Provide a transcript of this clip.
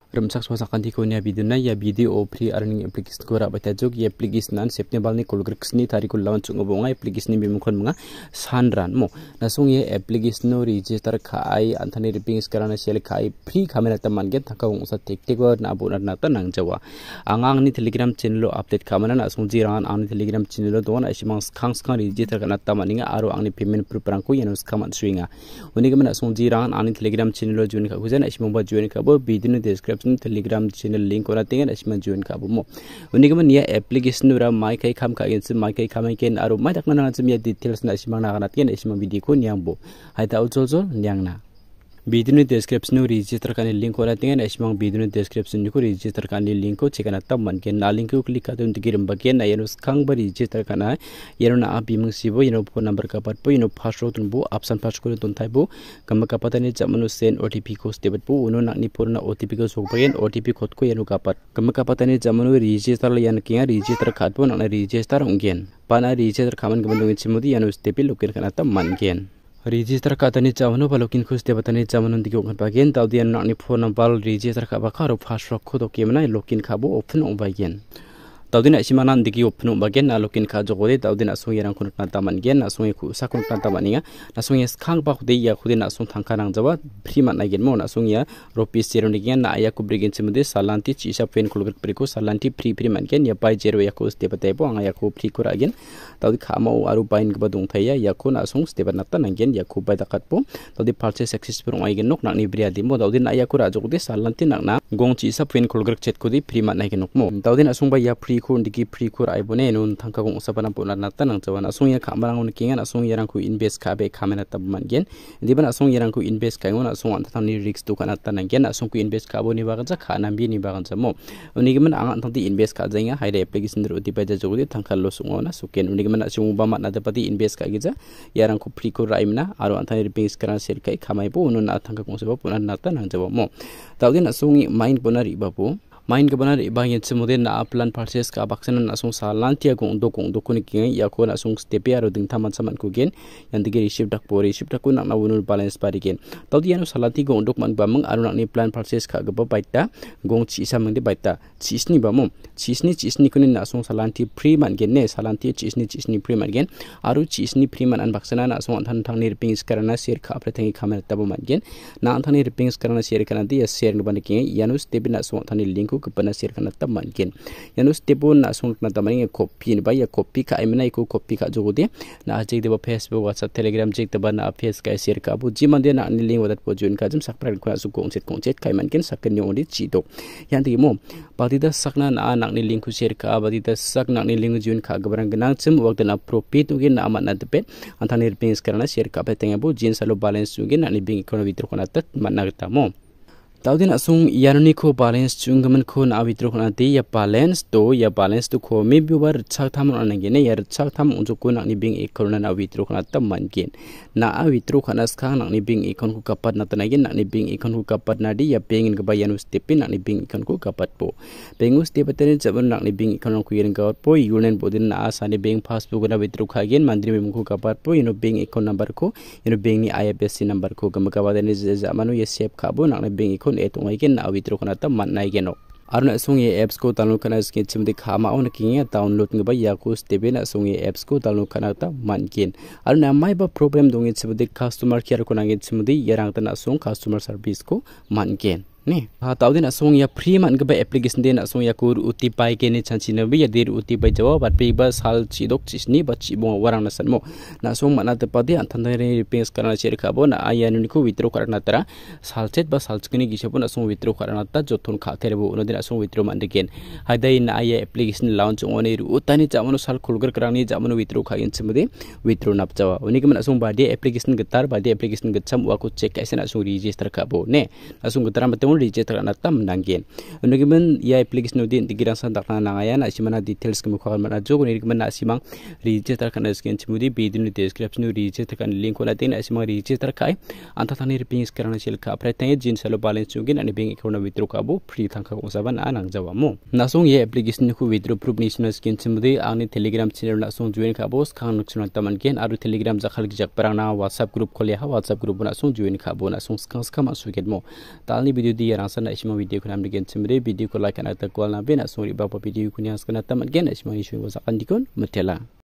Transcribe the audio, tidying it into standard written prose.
Remsak suasakan di konia biduna ya video free earning application ko rabat tajok ya application nan September ni kulgrix ni tarikul lawan chung obonga application ni bimukon mga sanran mo nasung ye application no register kai anthani ripping sekarang sel kai free kamera taman get takau usa tektek na abuna na tanang jawa angang ni telegram channel update kamana nasung jirangan ang telegram channel don asimang skang register kana tamaninga aro ang ni payment prangko yanus kaman swinga uni kamana nasung jirangan ang telegram channel join ka kuzen asimang ba join ka bo bidun description telegram channel link ko natin asman join ka mo uni kaman ya application ra mai kai kham ka ins mai kai khamai ken aro mai dakna na chim ya details na asman na natin asman video ko nyang bo haita utsol nyang na video description register kan link ko natin asman video description ko register kan link ko chekana tamman ken na link ko click ka dun tigirim bagen na yanus kang ba register kana yano na abi mung sibo yano phone number ka pat po yano password tun bo option pass ko tun thai bo kam ka patani jamanu send OTP ko step po uno na ni purna OTP ko sok bagen OTP khot ko yano ka pat kam ka patani jamanu register yan kiya register khat po na register ungen pana register khaman gamandung chimodi yano step lokin kana tamman gen register ka tani chamanu balokin khuste batani chamanu dikok bagen tawdian nakni phone number register ka bakaro password ko to kemna lokin khabo open ong bagen tawdin asimanan diki open ong bagen na lokin kha jogode tawdin asung yarang kun na taman gen asung ku sakun na tamaninga asung yes khang ba khudei ya khudin asung thangkanang jawa free man nagen mo asung ya rupees 0 nigen na aya ku brigin chimde salanti chisa pen kulgret priko salanti free man gen ya pai 0 ya ku step tai bo anga ya ku free kura gen tawdi khamo aru bain gba dong thaya ya kun asung step na tan gen ya ku bai dakat po tawdi purchase successful ong aigen nok nakni bria dimo tawdin aya ku ra jogde salanti nakna gong chisa pen kulgret chet kudi free man nagen nok mo tawdin asung ba ya free kun diki free kur ai bone nun thangka gong usapana puna nata nang chawan asung ya khamarang un kingan asung yarang ku invest ka be khamena tab man gen diban asung yarang ku invest ka ngon asung an thani risk tu kana tan gen asung ku invest ka bo ni bagan cha khana bi ni bagan cha mo uni geman ang thangti invest ka jainga haide application ro uti paja jogudi thangkal lo sungona suken uni geman asung ba mat na dapati invest ka gija yarang ku free kur raimna aro an thani ripping skran ser kai khamai bo unun na thangka gong seba puna nata nang jawa mo tawdin asung mind bonari babu main kebenar ibang yang semudian na plan purchase ka baksanan asung salantia kung dokun kingai ya ko asung stepe aro ding taman saman ku gen yang tige receive dak ku nak na wunul balance parigen tawdi anu salanti gong dok man bamang aro nak ni plan purchase ka gaba baita gong chi samang de baita chisni bamum chisni kunin asung salanti free man gen ne salanti chisni free man gen aro chisni free man an baksanan asung an thang ni ripping karana share ka apre thangi khamer tabu man gen na an thani ripping karana share kana dia share nban kingai yanu stepe na asung thani link kepada share kana taman gen yanu stepon na sung na tamani copy ni ba ya copy ka imna ko copy ka jogode na ajek deba Facebook WhatsApp Telegram jek deba na face ka share ka bu jiman de na ni link wadat po join ka jam sakpra ko su kongchet kai man ken sakken ni odi chito yan ti mo patida sakna na nak ni link ku share ka patida sak nak ni link join ka gabrang genang chim waktu na profit ugen na amat na tepe antani pings karena share ka peteng bu jin salo balance ugen na ni bing economy vitro kana tat man na ta mo tawdin asung yanuni ko balance chungaman ko na awitro khana te ya balance to ko me biwar chak tham on ngene yar chak tham unju ko na ni bing ekorna na awitro khana tamman gen na awitro khana skang na ni bing ekon ku kapat na tanagin na ni bing ekon ku kapat na di ya pengin ga bayan stepin na ni bing ekon ku kapat po pengu stepatene jaban na ni bing ekon ku yen ga po yunen bodin na asa ni bing passbook na awitro khagen mandri me ku kapat po ino bing ekon number ko ino bing ni IFSC number ko gamaka badane jamanu ye save khabo na ni bing etung aigen na awitro kana ta man nai geno arna sung ye apps ko download kana skin chimde khama on kinge download ngba ya ko stebe na sung ye apps ko download kana ta man kin arna mai ba problem donge chimde customer care ko nange chimde yarang ta na sung customer service ko man kin ne ha tawdin asung ya free man gaba application den asung ya kur uti pai ke ne chanchi na bi ya dir uti pai jawa bat pe ba sal chidok chisni ba chi bo warang na sanmo na sung mana te padi anthan re repairs karana share khabo na ayanu ni ko withdraw karana tara salchet ba salchkini gisapun asung withdraw karana ta jothon kha therebo unodin asung withdraw man degen haidai na aya application launch ongone ru utani jamanu sal khulgar karani jamanu withdraw khain chimde withdraw nap jawa uni keman asung ba de application getar ba de application gecham wa ko check kaisen asung register khabo ne asung getar register na tam nanggen unugimen ya application udin digirang san takna nangaya na simana details kemu khawal mana jogo ni gimen na simang register kana skin chimudi bidin description register kan link wala tin simang register kai anta thani ripping karana sel ka apre tay jin salo balance chugin ani bank account na withdraw ka bo free thangka ko saban anang jawamo nasung ye application ku withdraw proof ni skin chimudi angni telegram channel na sung join ka bo khang nuksun taman gen aru telegram jakhal jak parang na whatsapp group khole ha whatsapp group na sung join ka bo na sung skang skam asuget mo talni video dia rasa nak semua video kunam digen semre video ko like ana ta kwal na be na sori bapa video kunya skana tamat gen semua isu wasakan dikon metela